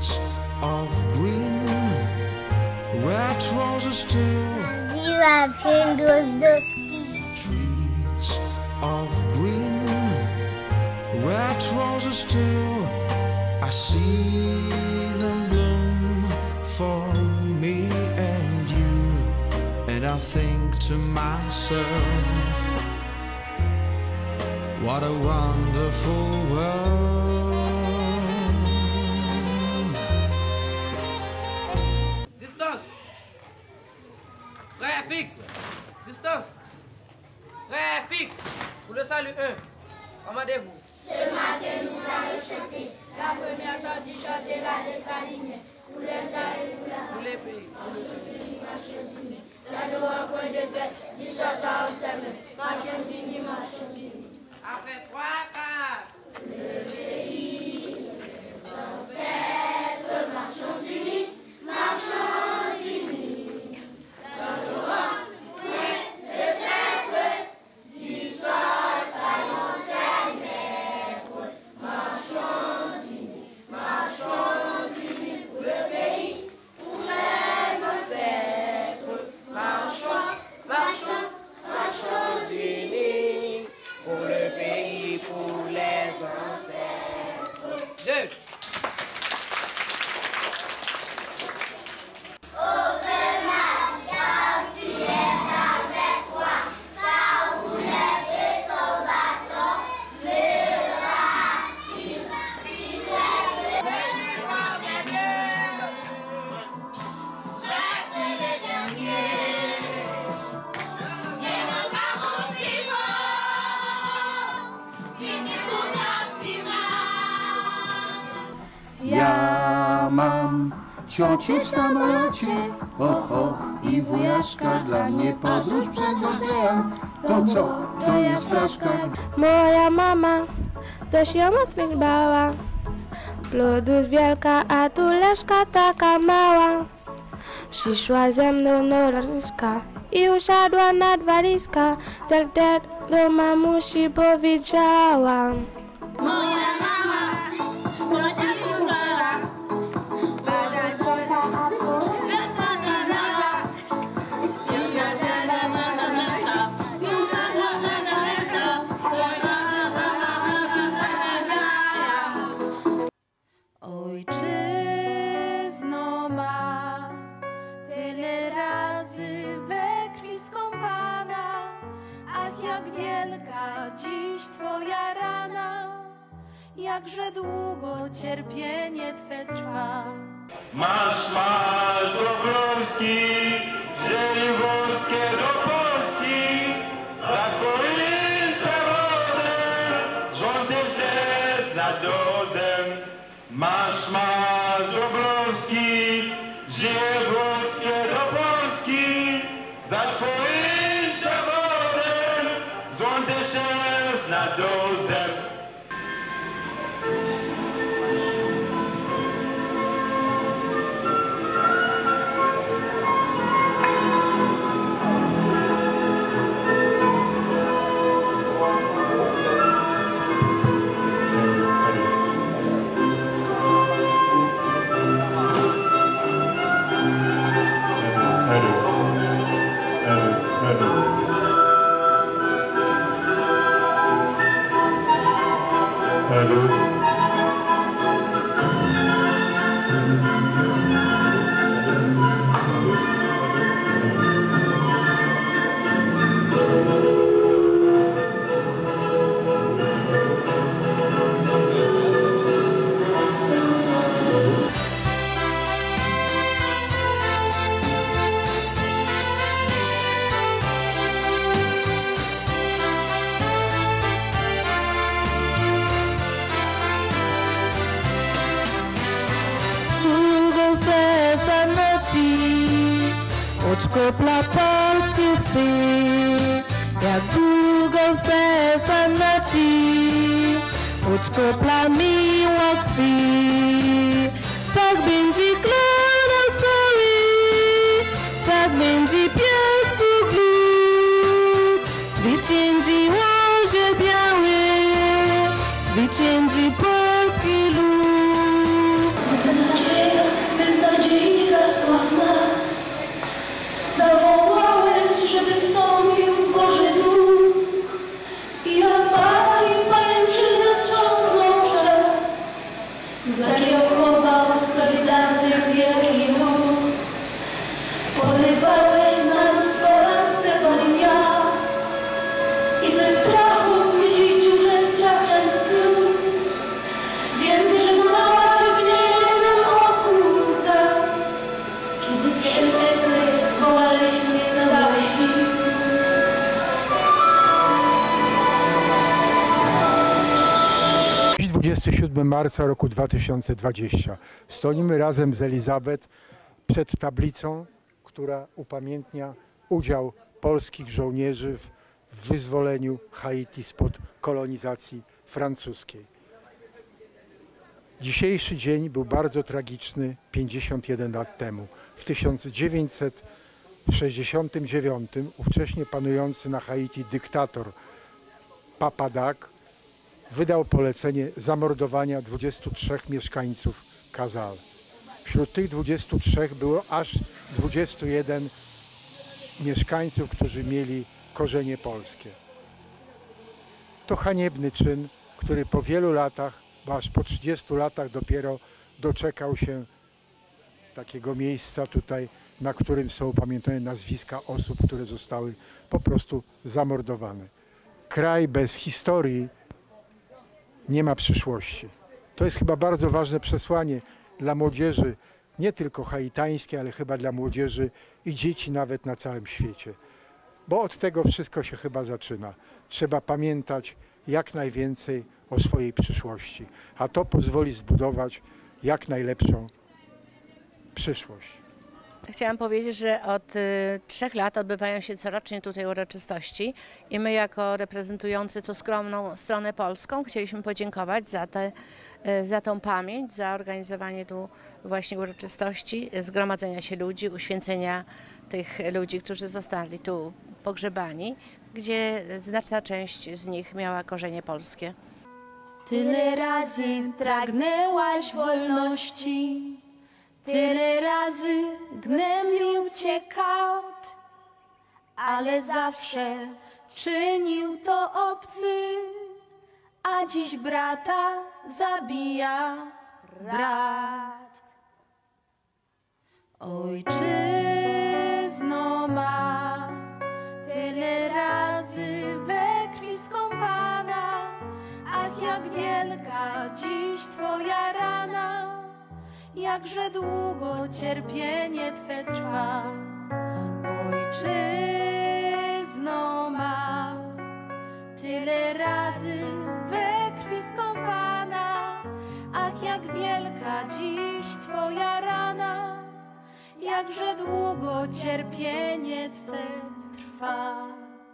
of green, red roses too. Trees of green, red roses too. I see them bloom for me and you, and I think to myself, what a wonderful world. Distance. Prêt, fixe. Distance. Prêt, fixe. Pour le salut 1. Commandez-vous. Ce matin, nous allons chanter la première sortie, chanter la dessalinière. Pour les arts pour les pays. La loi point de tête, du ça au semaine. Marchons-y, marchons-y. Après 3, 4. Le pays, les ancêtres, marchons unis, marchons unis. Dans l'Europe, point de tête, du soir saillons ses maîtres. Marchons unis pour le pays, pour les ancêtres. Marchons unis pour le pays, pour les ancêtres. 2. Ja mam ciocię w samolocie, i wujaszka, dla mnie podróż przez ocean. To co? To jest fraszka. Moja mama to się mocno bała. Plodus wielka, a tu leżka taka mała. Przyszła ze mną do lotniska i usiadła nad walizka. Tak do mamusi powiedziała. Moja mama to się bała. Ojczyzno ma tyle razy we krwi skąpana, ach jak wielka dziś twoja rana, jakże długo cierpienie twe trwa. Marsz, marsz Dąbrowski, Żoliborskie do Polski, za twoim przewodem rząd jeszcze nad dodem. Marsz, marsz Dąbrowski, Żoliborskie do Polski, za twoim przewodem rząd jeszcze nad dodem. Oczkopla polskie wsy, jak długo w serca noci, oczkopla miłości, tak będzie klona soli, tak będzie piasku glut, zwycięży łoże białe, zwycięży polski lud. zakiełkował Solidarny wielki ruch. Porywałeś nam z kolan tego dnia i ze strachu w myśli dziurze strachem skrył. Wiem, że gnała cię w niejednym oku łza, kiedy wszyscy wołaliśmy scalałeś mi. 27 marca roku 2020. Stoimy razem z Elizabeth przed tablicą, która upamiętnia udział polskich żołnierzy w wyzwoleniu Haiti spod kolonizacji francuskiej. Dzisiejszy dzień był bardzo tragiczny 51 lat temu. W 1969 ówcześnie panujący na Haiti dyktator Papadak wydał polecenie zamordowania 23 mieszkańców Casal. Wśród tych 23 było aż 21 mieszkańców, którzy mieli korzenie polskie. To haniebny czyn, który po wielu latach, bo aż po 30 latach dopiero doczekał się takiego miejsca tutaj, na którym są upamiętnione nazwiska osób, które zostały po prostu zamordowane. Kraj bez historii nie ma przyszłości. To jest chyba bardzo ważne przesłanie dla młodzieży, nie tylko haitańskiej, ale chyba dla młodzieży i dzieci nawet na całym świecie. Bo od tego wszystko się chyba zaczyna. Trzeba pamiętać jak najwięcej o swojej przyszłości, a to pozwoli zbudować jak najlepszą przyszłość. Chciałam powiedzieć, że od 3 lat odbywają się corocznie tutaj uroczystości i my jako reprezentujący tu skromną stronę polską chcieliśmy podziękować za tą pamięć, za organizowanie tu właśnie uroczystości, zgromadzenia się ludzi, uświęcenia tych ludzi, którzy zostali tu pogrzebani, gdzie znaczna część z nich miała korzenie polskie. Tyle razy pragnęłaś wolności, tyle razy gnębił cię kat, ale zawsze czynił to obcy, a dziś brata zabija brat. Ojczyzno ma, tyle razy we krwi skąpana, ach jak wielka dziś twoja rana. Jakże długo cierpienie Twe trwa, ojczyzno ma, tyle razy we krwi skąpana, ach jak wielka dziś Twoja rana, jakże długo cierpienie Twe trwa.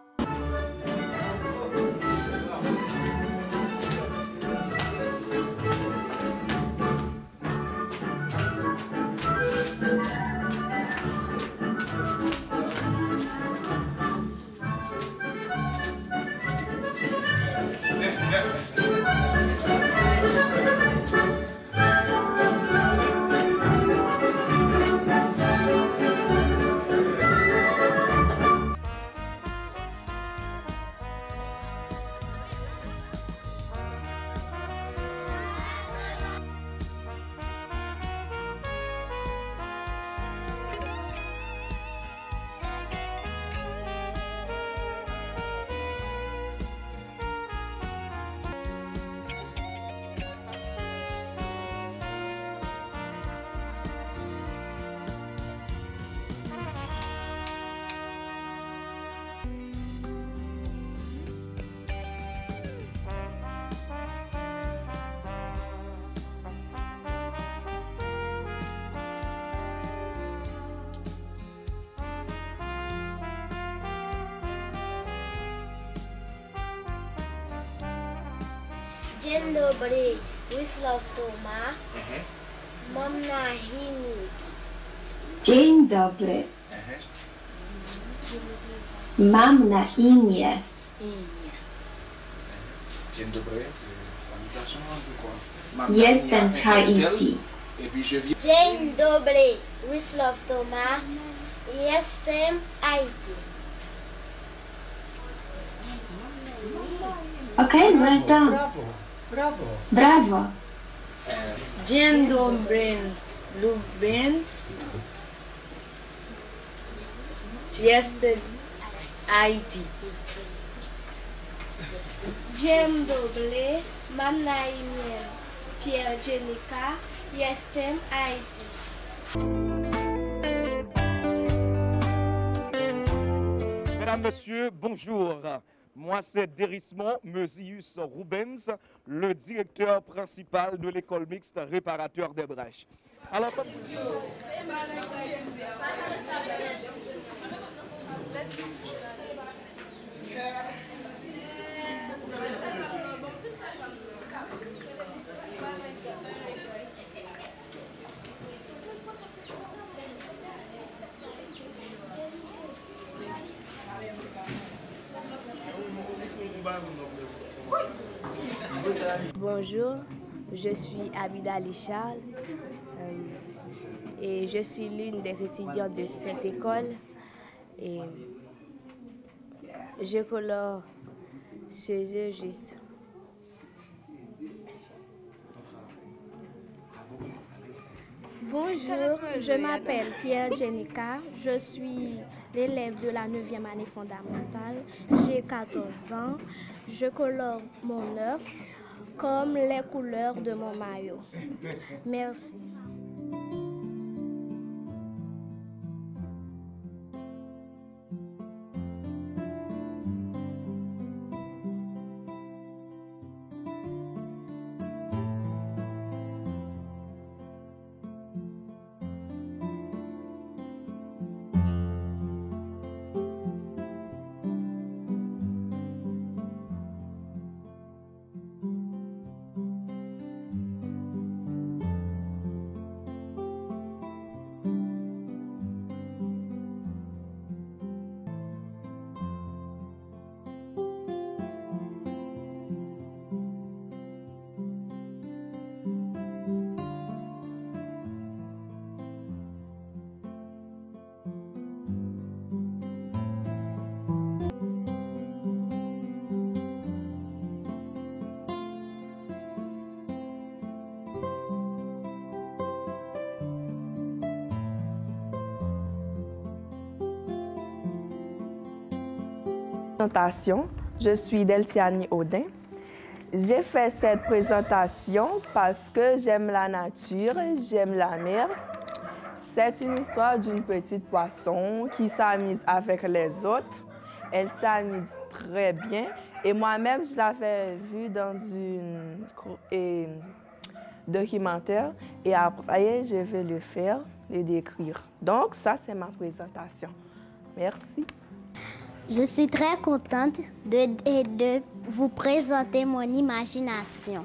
Dzień dobry, Wisław Toma. Mam na imię. Dzień dobry. Mam na imię. Dzień dobry. Jestem z Haiti. Dzień dobry, Wisław Toma. Jestem Haiti. Okay, well done. Brawo, brawo. Brawo. Dzień dobry, lubię. Jestem Haiti. Dzień dobry, mam na imię Pierre Jenica, jestem Haiti. Mesdames, Messieurs, bonjour. Moi, c'est Dérismond Meusius Rubens, le directeur principal de l'école mixte réparateur des brèches. Alors, comme Bonjour, je suis Abida Lichal et je suis l'une des étudiantes de cette école et je colore chez eux juste. Bonjour, je m'appelle Pierre Jenica, je suis l'élève de la 9e année fondamentale, j'ai 14 ans, je colore mon œuf comme les couleurs de mon maillot. Merci. Je suis Deltiani Audin. J'ai fait cette présentation parce que j'aime la nature, j'aime la mer. C'est une histoire d'une petite poisson qui s'amuse avec les autres. Elle s'amuse très bien et moi-même je l'avais vue dans un documentaire et après je vais le faire, le décrire. Donc ça c'est ma présentation. Merci. Je suis très contente de vous présenter mon imagination.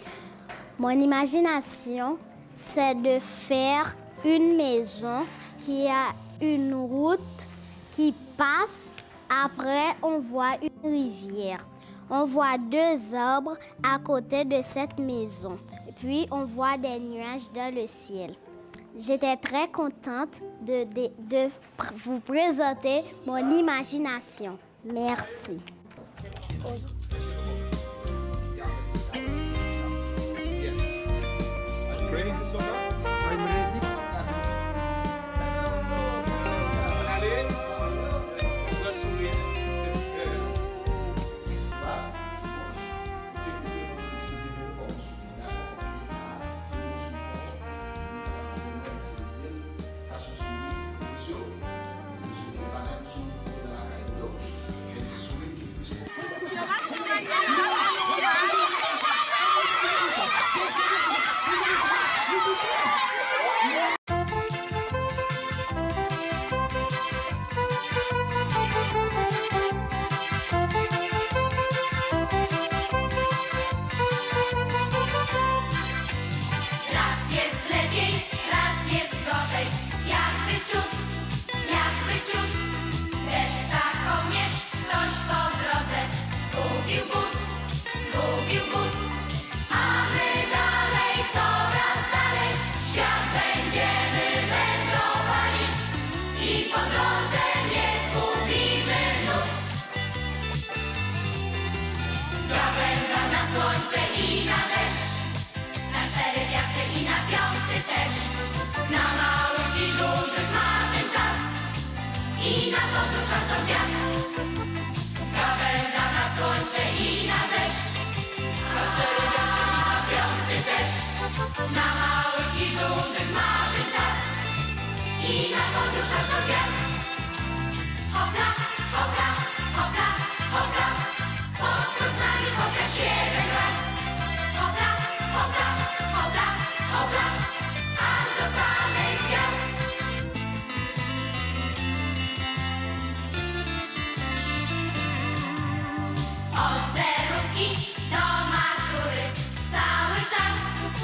Mon imagination, c'est de faire une maison qui a une route qui passe. Après, on voit une rivière. On voit 2 arbres à côté de cette maison. Et puis, on voit des nuages dans le ciel. J'étais très contente de vous présenter mon imagination. Merci. Słońce i na deszcz, na 4 podróż aż do gwiazd. Gawęda na słońce i na deszcz, na szczery wiatr i na piąty deszcz, na małych i dużych marzeń czas i na podróż aż do gwiazd. Hopla, hopla, hopla, hopla, pod sosnami chociaż jeden raz. Hopla, hopla, hopla, hopla, aż do samych gwiazd. Od zerówki do matury cały czas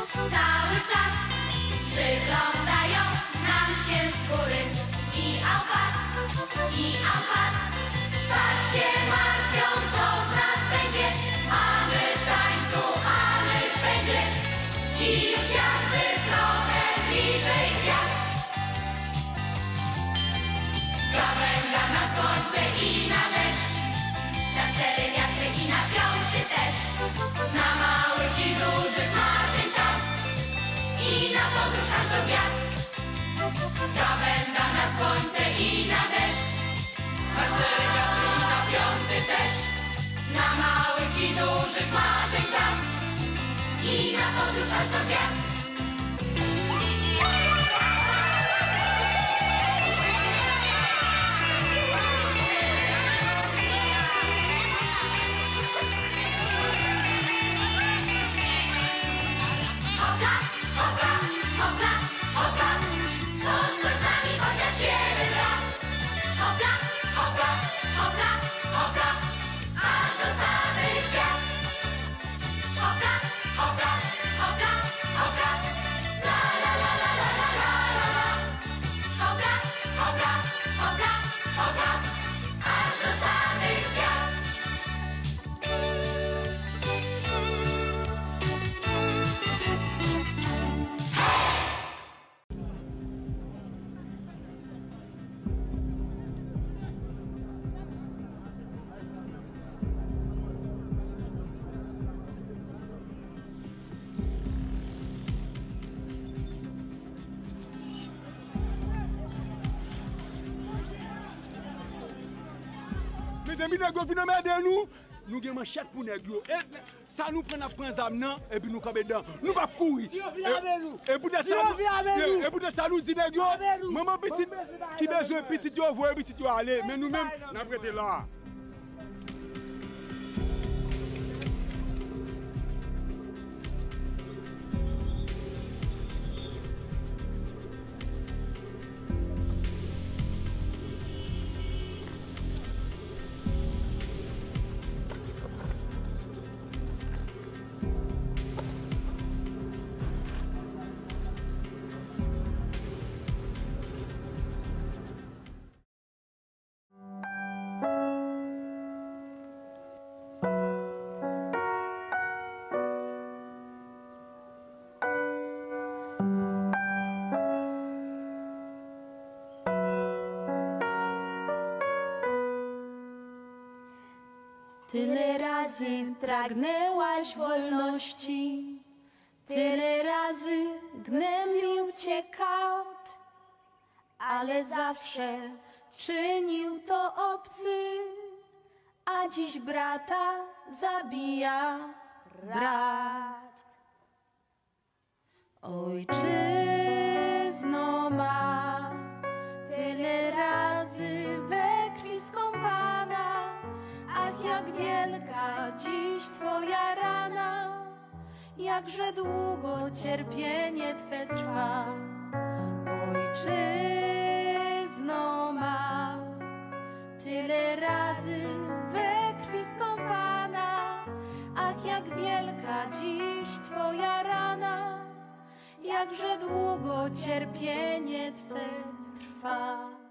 przyglądają nam się z góry i awas, tak się martwią, co z nas będzie, a my w tańcu, a my w pędzie i już jakby trochę bliżej gwiazd. Gawęda na słońce i na deszcz, na cztery wiatry i na piąty też, na małych i dużych marzeń czas i na podróż aż do gwiazd. Gawęda na słońce i na deszcz, na cztery wiatry i na piąty też, na małych i dużych marzeń czas i na podróż aż do gwiazd. Hopla, hopla, hopla, hopla, pod sosnami chociaż jeden raz. Hopla, hopla, hopla, hopla, aż do samych gwiazd. Hopla, hopla, hopla, hopla, la la la la la la la la la. Hopla, hopla, hopla, hopla, aż do samych gwiazd. Mesdames, nègres viennent m'aider nous. Nous avons un chat pour nègres. Ça nous prend après un amenant et puis nous sommes dedans. Nous ne pouvons pas courir. Et peut-être ça nous dit nègres. Maman petite qui besoin petit tu vois petit tu aller mais nous-mêmes nous avons été là. Tyle razy pragnęłaś wolności, tyle razy gnębił cię kat, ale zawsze czynił to obcy, a dziś brata zabija brat. Ojczyzno ma tyle razy we krwi skąpana, ach, jak wielka dziś twoja rana, jakże długo cierpienie twe trwa. Ojczyzno ma tyle razy we krwi skąpana, ach, jak wielka dziś twoja rana, jakże długo cierpienie twe trwa.